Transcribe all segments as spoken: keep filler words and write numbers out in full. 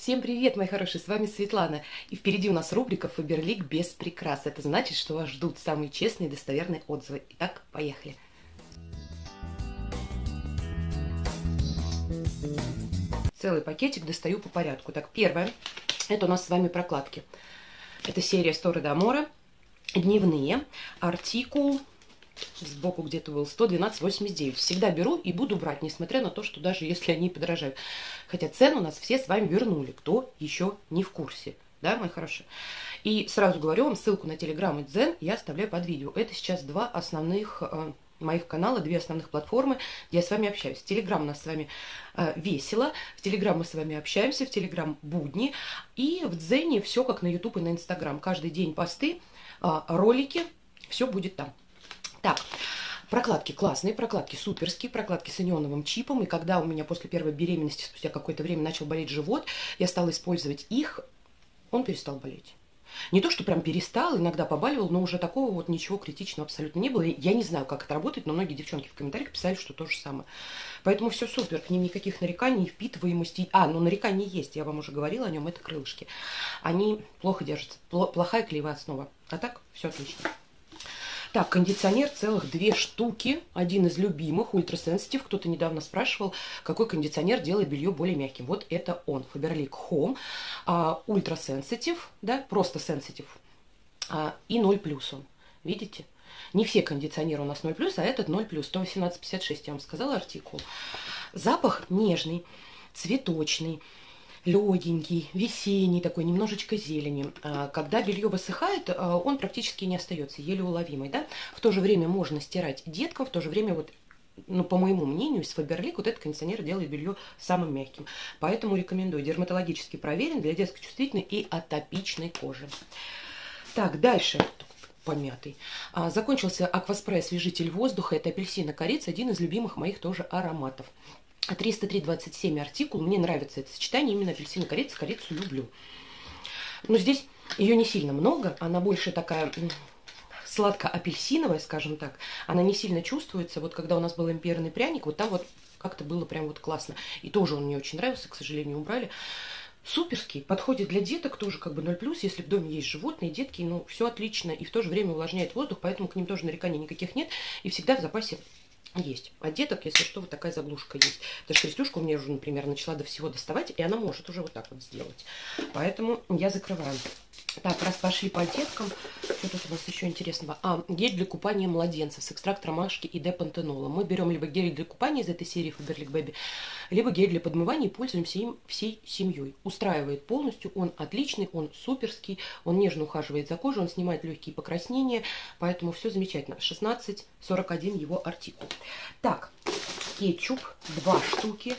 Всем привет, мои хорошие, с вами Светлана. И впереди у нас рубрика «Фаберлик без прикрас». Это значит, что вас ждут самые честные и достоверные отзывы. Итак, поехали. Целый пакетик достаю по порядку. Так, первое, это у нас с вами прокладки. Это серия Story d'Amore, дневные, артикул... Сбоку где-то был сто двенадцать восемьдесят девять. Всегда беру и буду брать, несмотря на то, что даже если они подорожают. Хотя цену у нас все с вами вернули, кто еще не в курсе. Да, мои хорошие? И сразу говорю вам, ссылку на Telegram и Дзен я оставляю под видео. Это сейчас два основных э, моих канала, две основных платформы, где я с вами общаюсь. В Telegram у нас с вами э, весело, в Telegram мы с вами общаемся, в Telegram будни. И в Дзене все как на YouTube и на Instagram. Каждый день посты, э, ролики, все будет там. Так, прокладки классные, прокладки суперские, прокладки с анионовым чипом. И когда у меня после первой беременности, спустя какое-то время начал болеть живот, я стала использовать их, он перестал болеть. Не то, что прям перестал, иногда побаливал, но уже такого вот ничего критичного абсолютно не было. Я не знаю, как это работает, но многие девчонки в комментариях писали, что то же самое. Поэтому все супер, к ним никаких нареканий, впитываемости. А, ну нарекания есть, я вам уже говорила о нем, это крылышки. Они плохо держатся, плохая клеевая основа. А так все отлично. Так, кондиционер целых две штуки. Один из любимых, Ultra Sensitive. Кто-то недавно спрашивал, какой кондиционер делает белье более мягким. Вот это он, Faberlic Home. А, Ultra Sensitive, да, просто Sensitive. А, и ноль плюс он. Видите? Не все кондиционеры у нас ноль плюс, а этот ноль плюс. сто восемнадцать пятьдесят шесть, я вам сказала артикул. Запах нежный, цветочный. Легенький, весенний, такой немножечко зелени. Когда белье высыхает, он практически не остается, еле уловимый, да? В то же время можно стирать деткам, в то же время, вот, ну, по моему мнению, из Faberlic вот этот кондиционер делает белье самым мягким. Поэтому рекомендую. Дерматологически проверен для детской чувствительной и атопичной кожи. Так, дальше. Помятый. А, закончился акваспрей освежитель воздуха. Это апельсин и корица, один из любимых моих тоже ароматов. триста три двадцать семь артикул. Мне нравится это сочетание, именно апельсин и корица. Корицу люблю. Но здесь ее не сильно много. Она больше такая сладко-апельсиновая, скажем так. Она не сильно чувствуется. Вот когда у нас был имперный пряник, вот там вот как-то было прям вот классно. И тоже он мне очень нравился, к сожалению, убрали. Суперский. Подходит для деток тоже как бы ноль плюс. Если в доме есть животные, детки, ну все отлично. И в то же время увлажняет воздух, поэтому к ним тоже нареканий никаких нет. И всегда в запасе есть. А деток, если что, вот такая заглушка есть. Потому что Крестюшка у меня уже, например, начала до всего доставать, и она может уже вот так вот сделать. Поэтому я закрываю. Так, раз пошли по деткам, что тут у нас еще интересного? А, гель для купания младенцев с экстрактом ромашки и депантенола. Мы берем либо гель для купания из этой серии Faberlic Baby, либо гель для подмывания и пользуемся им всей семьей. Устраивает полностью, он отличный, он суперский, он нежно ухаживает за кожей, он снимает легкие покраснения, поэтому все замечательно. шестнадцать сорок один его артикул. Так, кетчуп, два штуки.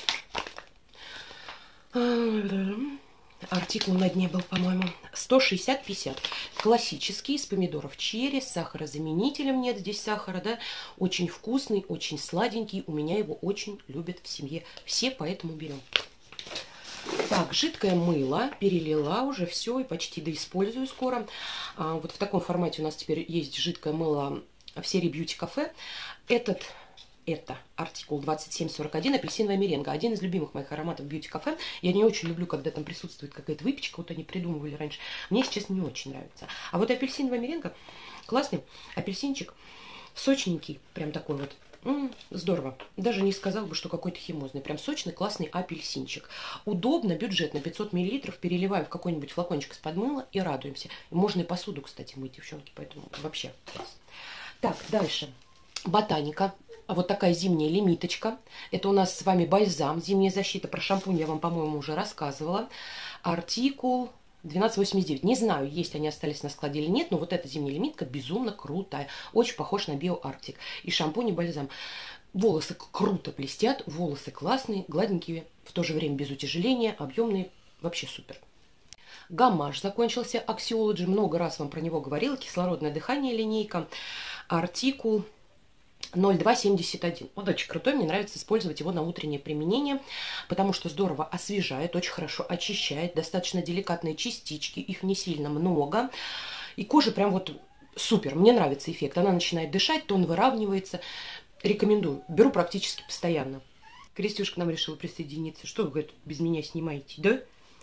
Артикул на дне был, по-моему, сто шестьдесят пятьдесят. Классический, из помидоров черри, с сахарозаменителем нет здесь сахара, да. Очень вкусный, очень сладенький. У меня его очень любят в семье. Все, поэтому берем. Так, жидкое мыло. Перелила уже все и почти доиспользую скоро. А, вот в таком формате у нас теперь есть жидкое мыло в серии Beauty Cafe. Этот... Это артикул двадцать семь сорок один, апельсиновая меренга. Один из любимых моих ароматов Beauty Cafe. Я не очень люблю, когда там присутствует какая-то выпечка. Вот они придумывали раньше. Мне, если честно, не очень нравится. А вот апельсиновая меренга классный. Апельсинчик сочненький. Прям такой вот. М-м, здорово. Даже не сказал бы, что какой-то химозный. Прям сочный, классный апельсинчик. Удобно, бюджетно. пятьсот миллилитров. Переливаем в какой-нибудь флакончик из-под мыла и радуемся. Можно и посуду, кстати, мыть, девчонки. Поэтому вообще класс. Так, дальше. Ботаника. Вот такая зимняя лимиточка. Это у нас с вами бальзам, зимняя защита. Про шампунь я вам, по-моему, уже рассказывала. Артикул двенадцать восемьдесят девять. Не знаю, есть они остались на складе или нет, но вот эта зимняя лимитка безумно крутая. Очень похож на BioArctic. И шампунь, и бальзам. Волосы круто блестят, волосы классные, гладенькие, в то же время без утяжеления, объемные. Вообще супер. Гаммаж закончился. Axiology, много раз вам про него говорила. Кислородное дыхание линейка. Артикул ноль два семьдесят один. Вот очень крутой, мне нравится использовать его на утреннее применение, потому что здорово освежает, очень хорошо очищает, достаточно деликатные частички, их не сильно много. И кожа прям вот супер, мне нравится эффект. Она начинает дышать, тон выравнивается. Рекомендую, беру практически постоянно. Крестюшка к нам решила присоединиться. Что вы, говорит, без меня снимаете, да?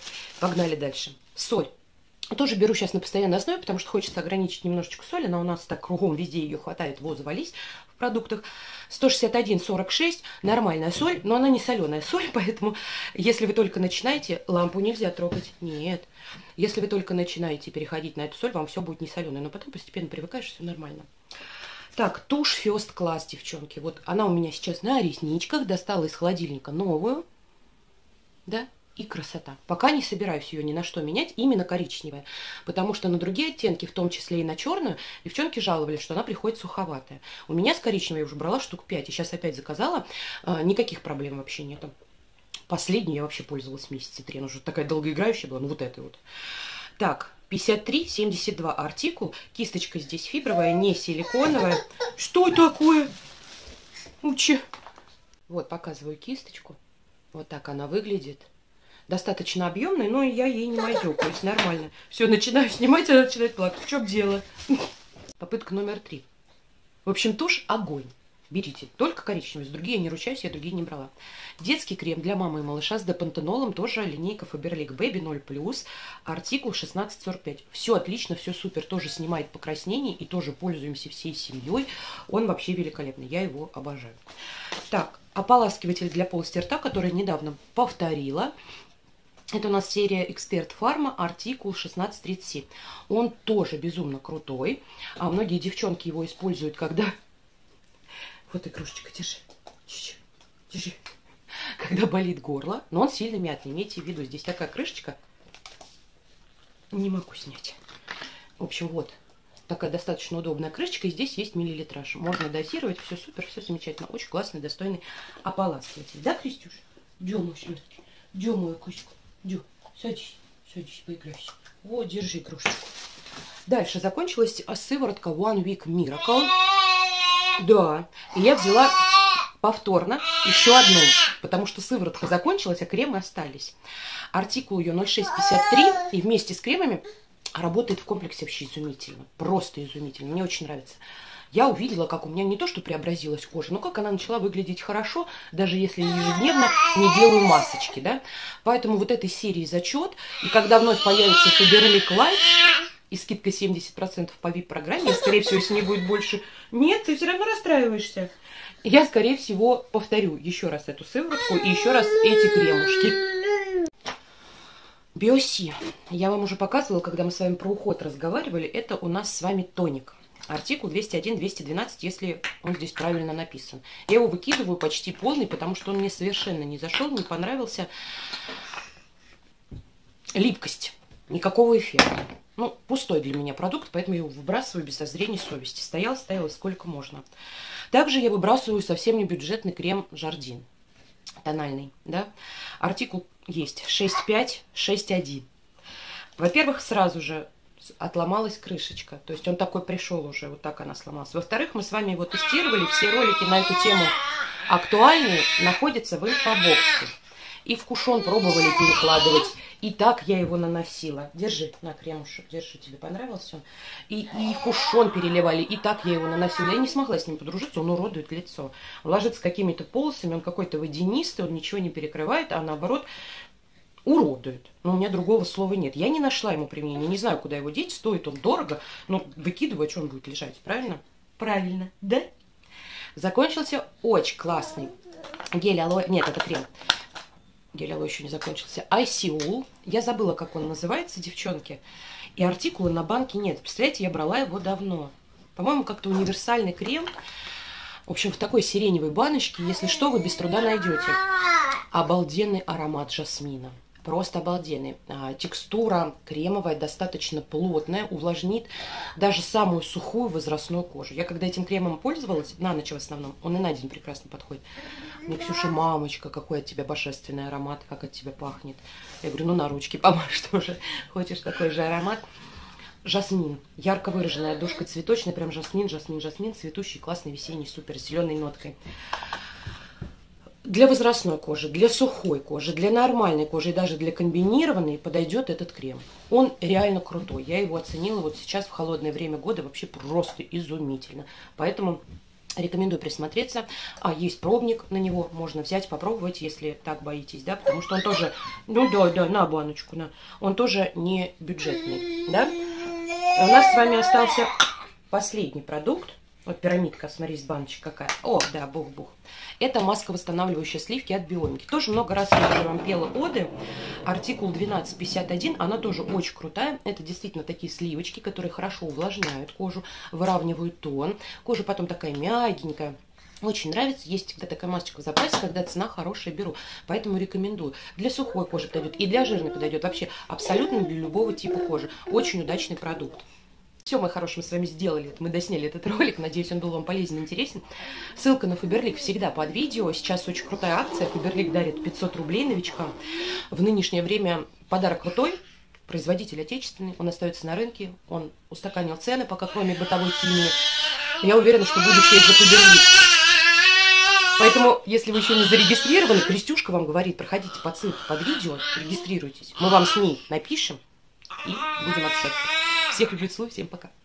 Погнали дальше. Соль. Тоже беру сейчас на постоянной основе, потому что хочется ограничить немножечко соли. Она у нас так кругом везде ее хватает, во, завались в продуктах. сто шестьдесят один сорок шесть, нормальная соль, но она не соленая соль, поэтому если вы только начинаете, лампу нельзя трогать. Нет. Если вы только начинаете переходить на эту соль, вам все будет не соленое, но потом постепенно привыкаешь, все нормально. Так, тушь First Class, девчонки. Вот она у меня сейчас на ресничках, достала из холодильника новую, да. И красота. Пока не собираюсь ее ни на что менять, именно коричневая. Потому что на другие оттенки, в том числе и на черную, девчонки жаловались, что она приходит суховатая. У меня с коричневой я уже брала штук пять. И сейчас опять заказала. А, никаких проблем вообще нету. Последнюю я вообще пользовалась месяца три. Она уже такая долгоиграющая была. Ну вот этой вот. Так, пятьдесят три семьдесят два артикул. Кисточка здесь фибровая, не силиконовая. Что такое? Учи. Вот, показываю кисточку. Вот так она выглядит. Достаточно объемный, но я ей не мазю, то есть нормально. Все, начинаю снимать, она начинает плакать. В чем дело? Попытка номер три. В общем, тушь огонь. Берите только коричневый, с другие я не ручаюсь, я другие не брала. Детский крем для мамы и малыша с депантенолом, тоже линейка Faberlic Baby ноль плюс, артикул шестнадцать сорок пять. Все отлично, все супер, тоже снимает покраснение и тоже пользуемся всей семьей. Он вообще великолепный, я его обожаю. Так, ополаскиватель для полости рта, который недавно повторила. Это у нас серия Эксперт Фарма, артикул шестнадцать тридцать семь. Он тоже безумно крутой. А многие девчонки его используют, когда... Вот игрушечка, держи. Держи. Когда болит горло. Но он сильно мятный. Имейте в виду, здесь такая крышечка. Не могу снять. В общем, вот. Такая достаточно удобная крышечка. И здесь есть миллилитраж. Можно дозировать. Все супер, все замечательно. Очень классный, достойный ополаскиватель. Да, Крестюш? Идем, мой сюда. Идем, мою кошечку. Идем. Садись. Садись, поиграйся. Вот, держи кружечку. Дальше закончилась сыворотка One Week Miracle. Да. И я взяла повторно еще одну. Потому что сыворотка закончилась, а кремы остались. Артикул ее ноль шесть пятьдесят три. И вместе с кремами работает в комплексе вообще изумительно. Просто изумительно. Мне очень нравится. Я увидела, как у меня не то, что преобразилась кожа, но как она начала выглядеть хорошо, даже если ежедневно не делаю масочки, да. Поэтому вот этой серии зачет. И когда вновь появится Faberlic Light и скидка семьдесят процентов по ви ай пи-программе, и, скорее всего, если не будет больше... Нет, ты все равно расстраиваешься. Я, скорее всего, повторю еще раз эту сыворотку и еще раз эти кремушки. Биоси. Я вам уже показывала, когда мы с вами про уход разговаривали. Это у нас с вами тоник. Артикул двести один двести двенадцать, если он здесь правильно написан. Я его выкидываю почти полный, потому что он мне совершенно не зашел, не понравился. Липкость. Никакого эффекта. Ну, пустой для меня продукт, поэтому я его выбрасываю без зазрения совести. Стоял, стоял, сколько можно. Также я выбрасываю совсем не бюджетный крем Жардин. Тональный, да. Артикул есть шесть пять шесть один. Во-первых, сразу же отломалась крышечка. То есть он такой пришел уже, вот так она сломалась. Во-вторых, мы с вами его тестировали. Все ролики на эту тему актуальные находятся в инфобоксе. И в кушон пробовали перекладывать. И так я его наносила. Держи, на, кремушек, держи, тебе понравился он. И, и в кушон переливали, и так я его наносила. Я не смогла с ним подружиться, он уродует лицо. Он ложится с какими-то полосами, он какой-то водянистый, он ничего не перекрывает, а наоборот... уродует. Но у меня другого слова нет. Я не нашла ему применения. Не знаю, куда его деть. Стоит он дорого. Но выкидывать, что он будет лежать. Правильно? Правильно. Да? Закончился очень классный гель алоэ. Нет, это крем. Гель алоэ еще не закончился. Айсиул. Я забыла, как он называется, девчонки. И артикула на банке нет. Представляете, я брала его давно. По-моему, как-то универсальный крем. В общем, в такой сиреневой баночке. Если что, вы без труда найдете. Обалденный аромат жасмина. Просто обалденный. А, текстура кремовая, достаточно плотная, увлажнит даже самую сухую возрастную кожу. Я когда этим кремом пользовалась, на ночь в основном, он и на день прекрасно подходит. Мне Ксюша, мамочка, какой от тебя божественный аромат, как от тебя пахнет. Я говорю, ну на ручки помажь тоже. Хочешь такой же аромат? Жасмин. Ярко выраженная душка цветочная, прям жасмин, жасмин, жасмин, цветущий, классный, весенний, супер, с зеленой ноткой. Для возрастной кожи, для сухой кожи, для нормальной кожи и даже для комбинированной подойдет этот крем. Он реально крутой. Я его оценила вот сейчас в холодное время года вообще просто изумительно. Поэтому Рекомендую присмотреться. А, есть пробник на него, можно взять, попробовать, если так боитесь, да, потому что он тоже, ну да, да, на баночку, на, он тоже не бюджетный, да. У нас с вами остался последний продукт. Вот пирамидка, смотри, с баночек какая. О, да, бух-бух. Это маска восстанавливающая сливки от Бионики. Тоже много раз я уже вам пела оды. Артикул двенадцать пятьдесят один. Она тоже очень крутая. Это действительно такие сливочки, которые хорошо увлажняют кожу, выравнивают тон. Кожа потом такая мягенькая. Очень нравится. Есть всегда такая масочка в запасе, когда цена хорошая, беру. Поэтому рекомендую. Для сухой кожи подойдет и для жирной подойдет. Вообще абсолютно для любого типа кожи. Очень удачный продукт. Все, мои хорошие, мы с вами сделали, мы досняли этот ролик, надеюсь, он был вам полезен и интересен. Ссылка на Фаберлик всегда под видео, сейчас очень крутая акция, Фаберлик дарит пятьсот рублей новичкам. В нынешнее время подарок крутой, производитель отечественный, он остается на рынке, он устаканил цены, пока кроме бытовой химии. Я уверена, что будущее за Фаберлик. Поэтому, если вы еще не зарегистрированы, Крестюшка вам говорит, проходите по ссылке под видео, регистрируйтесь, мы вам с ней напишем и будем общаться. Всех люблю, целую, всем пока.